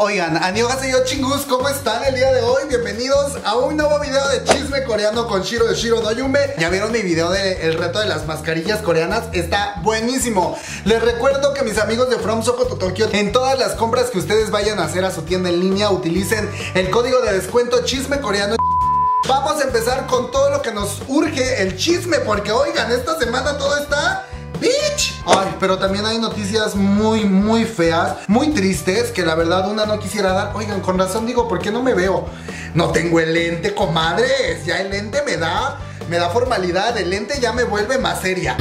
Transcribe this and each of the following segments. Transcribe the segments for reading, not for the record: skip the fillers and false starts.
Oigan, annyeonghaseyo chingus, ¿cómo están el día de hoy? Bienvenidos a un nuevo video de chisme coreano con Shiro de Shiro no Yumbe. ¿Ya vieron mi video del reto de las mascarillas coreanas? Está buenísimo. Les recuerdo que mis amigos de From Soko to Tokyo, en todas las compras que ustedes vayan a hacer a su tienda en línea, utilicen el código de descuento chisme coreano. Vamos a empezar con todo lo que nos urge, el chisme, porque oigan, esta semana todo está... ¡Bitch! Ay, pero también hay noticias muy feas, muy tristes, que la verdad una no quisiera dar. Oigan, con razón digo, ¿por qué no me veo? No tengo el lente, comadres. Ya el lente me da formalidad. El lente ya me vuelve más seria.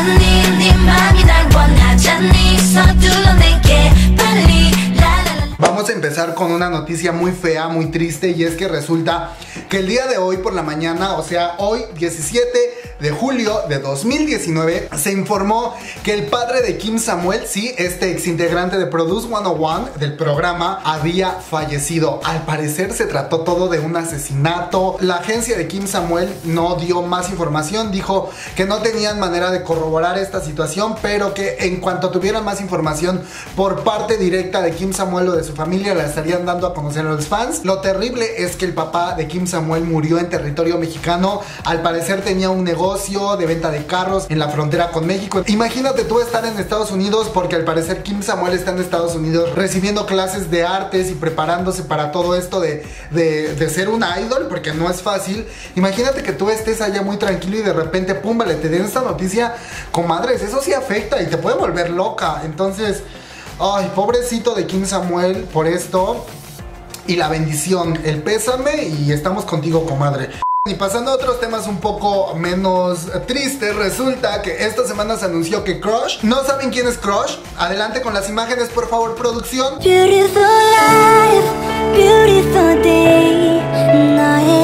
Vamos a empezar con una noticia muy fea, muy triste, y es que resulta que el día de hoy por la mañana, o sea, hoy 17 de julio de 2019, se informó que el padre de Kim Samuel, sí, este exintegrante de Produce 101 del programa, había fallecido. Al parecer se trató todo de un asesinato. La agencia de Kim Samuel no dio más información, dijo que no tenían manera de corroborar esta situación, pero que en cuanto tuvieran más información por parte directa de Kim Samuel o de su familia, la estarían dando a conocer a los fans. Lo terrible es que el papá de Kim Samuel murió en territorio mexicano. Al parecer tenía un negocio de venta de carros en la frontera con México. Imagínate tú estar en Estados Unidos, porque al parecer Kim Samuel está en Estados Unidos recibiendo clases de artes y preparándose para todo esto de ser un idol, porque no es fácil. Imagínate que tú estés allá muy tranquilo y de repente, pum, vale, te den esta noticia, comadres, eso sí afecta y te puede volver loca. Entonces, ay, pobrecito de Kim Samuel por esto. Y la bendición, el pésame, y estamos contigo, comadre. Y pasando a otros temas un poco menos tristes, resulta que esta semana se anunció que Crush, ¿no saben quién es Crush? Adelante con las imágenes, por favor, producción. Beautiful life, beautiful day, 나의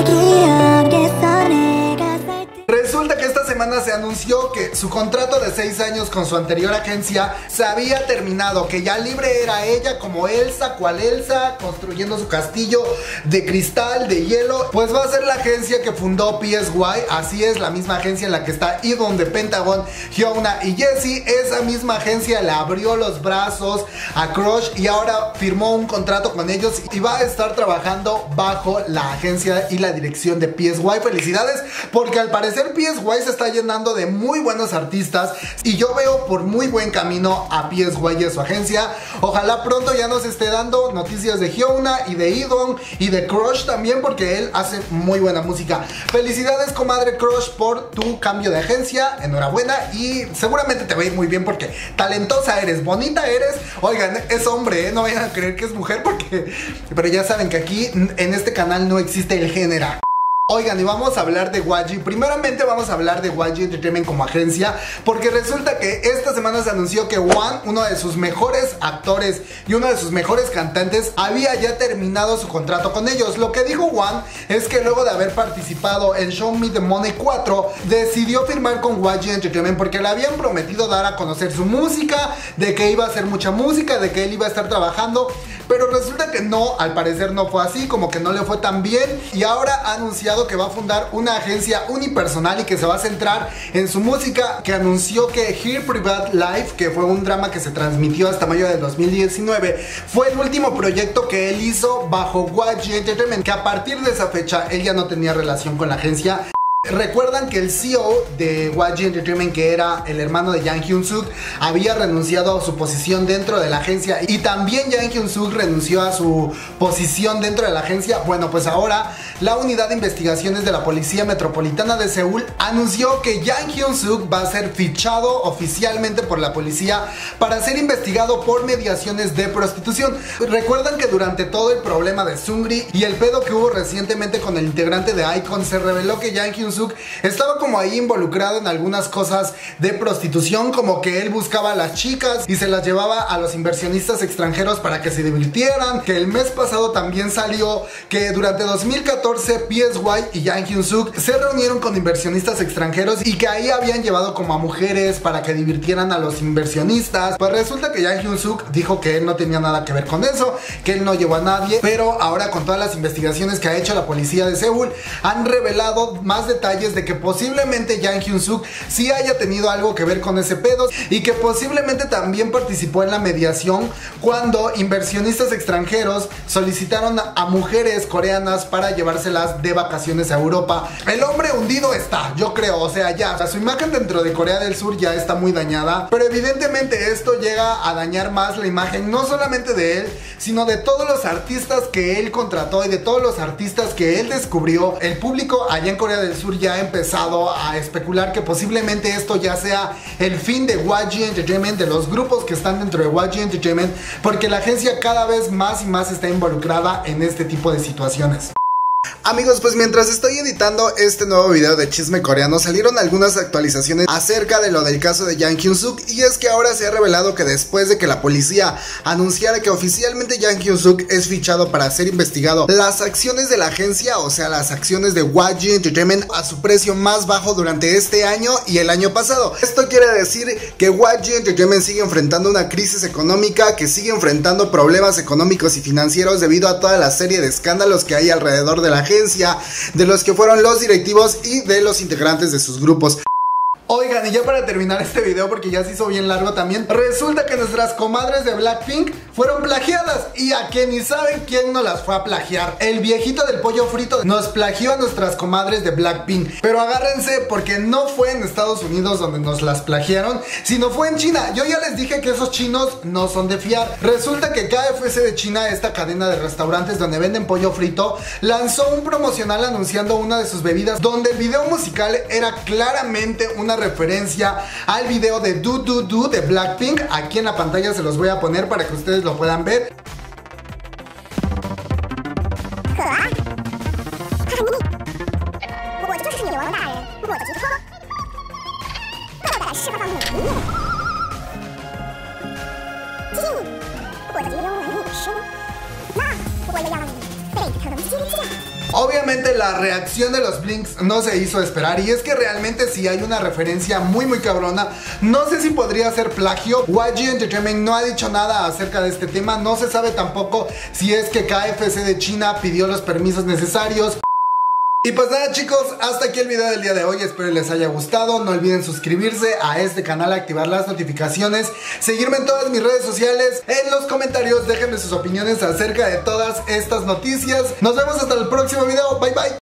기억에서 내가 살 때. Resulta que esta semana se anunció que su contrato de 6 años con su anterior agencia se había terminado, que ya libre era ella como Elsa, cual Elsa, construyendo su castillo de cristal, de hielo. Pues va a ser la agencia que fundó PSY, así es, la misma agencia en la que está Idon de Pentagon, Hyuna y Jessie. Esa misma agencia le abrió los brazos a Crush y ahora firmó un contrato con ellos y va a estar trabajando bajo la agencia y la dirección de PSY. Felicidades, porque al parecer PSY se está llenando de muy buenos artistas y yo veo por muy buen camino a PSY y a su agencia. Ojalá pronto ya nos esté dando noticias de Hyuna y de Idon y de Crush también, porque él hace muy buena música. Felicidades, comadre Crush, por tu cambio de agencia. Enhorabuena, y seguramente te va a ir muy bien porque talentosa eres, bonita eres. Oigan, es hombre, no vayan a creer que es mujer, porque... Pero ya saben que aquí en este canal no existe el género. Oigan, y vamos a hablar de YG. Primeramente vamos a hablar de YG Entertainment como agencia, porque resulta que esta semana se anunció que One, uno de sus mejores actores y uno de sus mejores cantantes, había ya terminado su contrato con ellos. Lo que dijo One es que luego de haber participado en Show Me the Money 4, decidió firmar con YG Entertainment porque le habían prometido dar a conocer su música, de que iba a hacer mucha música, de que él iba a estar trabajando. Pero resulta que no, al parecer no fue así, como que no le fue tan bien, y ahora ha anunciado que va a fundar una agencia unipersonal y que se va a centrar en su música, que anunció que Here Private Life, que fue un drama que se transmitió hasta mayo del 2019, fue el último proyecto que él hizo bajo YG Entertainment, que a partir de esa fecha él ya no tenía relación con la agencia. Recuerdan que el CEO de YG Entertainment, que era el hermano de Jang Hyun-suk, había renunciado a su posición dentro de la agencia, y también Jang Hyun-suk renunció a su posición dentro de la agencia. Bueno, pues ahora la unidad de investigaciones de la Policía Metropolitana de Seúl anunció que Jang Hyun-suk va a ser fichado oficialmente por la policía para ser investigado por mediaciones de prostitución. Recuerdan que durante todo el problema de Seungri y el pedo que hubo recientemente con el integrante de iKON, se reveló que Jang Hyun-suk estaba como ahí involucrado en algunas cosas de prostitución, como que él buscaba a las chicas y se las llevaba a los inversionistas extranjeros para que se divirtieran. Que el mes pasado también salió que durante 2014 PSY y Jang Hyun-suk se reunieron con inversionistas extranjeros y que ahí habían llevado como a mujeres para que divirtieran a los inversionistas. Pues resulta que Jang Hyun-suk dijo que él no tenía nada que ver con eso, que él no llevó a nadie, pero ahora con todas las investigaciones que ha hecho la policía de Seúl han revelado más detalles detalles de que posiblemente Jang Hyun-suk sí haya tenido algo que ver con ese pedo y que posiblemente también participó en la mediación cuando inversionistas extranjeros solicitaron a mujeres coreanas para llevárselas de vacaciones a Europa. El hombre hundido está, yo creo, o sea, ya, su imagen dentro de Corea del Sur ya está muy dañada, pero evidentemente esto llega a dañar más la imagen no solamente de él, sino de todos los artistas que él contrató y de todos los artistas que él descubrió. El público allá en Corea del Sur ya ha empezado a especular que posiblemente esto ya sea el fin de YG Entertainment, de los grupos que están dentro de YG Entertainment, porque la agencia cada vez más y más está involucrada en este tipo de situaciones. Amigos, pues mientras estoy editando este nuevo video de chisme coreano, salieron algunas actualizaciones acerca de lo del caso de Jang Hyun-suk, y es que ahora se ha revelado que después de que la policía anunciara que oficialmente Jang Hyun-suk es fichado para ser investigado, las acciones de la agencia, o sea las acciones de YG Entertainment, a su precio más bajo durante este año y el año pasado. Esto quiere decir que YG Entertainment sigue enfrentando una crisis económica, que sigue enfrentando problemas económicos y financieros debido a toda la serie de escándalos que hay alrededor de la agencia, de los que fueron los directivos y de los integrantes de sus grupos. Oigan, y ya para terminar este video, porque ya se hizo bien largo también, resulta que nuestras comadres de Blackpink fueron plagiadas, y a que ni saben quién nos las fue a plagiar. El viejito del pollo frito nos plagió a nuestras comadres de Blackpink. Pero agárrense, porque no fue en Estados Unidos donde nos las plagiaron, sino fue en China. Yo ya les dije que esos chinos no son de fiar. Resulta que KFC de China, esta cadena de restaurantes donde venden pollo frito, lanzó un promocional anunciando una de sus bebidas, donde el video musical era claramente una referencia al video de Do Do Do de Blackpink. Aquí en la pantalla se los voy a poner para que ustedes lo puedan ver. Obviamente la reacción de los Blinks no se hizo esperar, y es que realmente sí hay una referencia muy cabrona. No sé si podría ser plagio. YG Entertainment no ha dicho nada acerca de este tema. No se sabe tampoco si es que KFC de China pidió los permisos necesarios. Y pues nada, chicos, hasta aquí el video del día de hoy. Espero les haya gustado. No olviden suscribirse a este canal, activar las notificaciones, seguirme en todas mis redes sociales. En los comentarios déjenme sus opiniones acerca de todas estas noticias. Nos vemos hasta el próximo video. Bye bye.